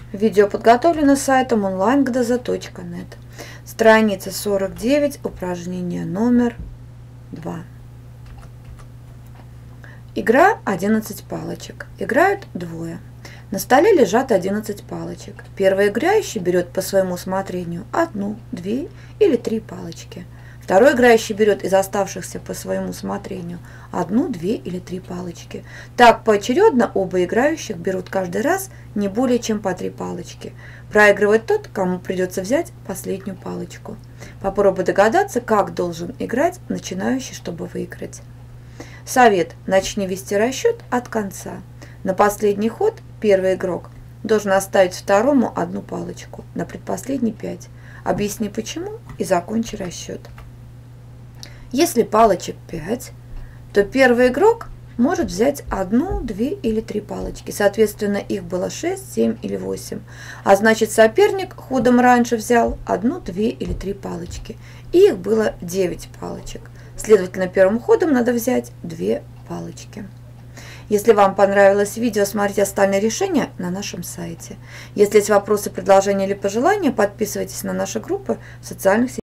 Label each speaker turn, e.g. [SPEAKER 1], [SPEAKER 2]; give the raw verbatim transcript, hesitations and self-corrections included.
[SPEAKER 1] Видео подготовлено сайтом онлайн гдз точка нет. Страница сорок девять, упражнение номер два. Игра одиннадцать палочек. Играют двое. На столе лежат одиннадцать палочек. Первый играющий берет по своему усмотрению одну, две или три палочки. Второй играющий берет из оставшихся по своему усмотрению одну, две или три палочки. Так поочередно оба играющих берут каждый раз не более чем по три палочки. Проигрывает тот, кому придется взять последнюю палочку. Попробуй догадаться, как должен играть начинающий, чтобы выиграть. Совет. Начни вести расчет от конца. На последний ход первый игрок должен оставить второму одну палочку, на предпоследний пять. Объясни почему и закончи расчет. Если палочек пять, то первый игрок может взять одну, две или три палочки. Соответственно, их было шесть, семь или восемь. А значит, соперник ходом раньше взял одну, две или три палочки. И их было девять палочек. Следовательно, первым ходом надо взять две палочки. Если вам понравилось видео, смотрите остальные решения на нашем сайте. Если есть вопросы, предложения или пожелания, подписывайтесь на наши группы в социальных сетях.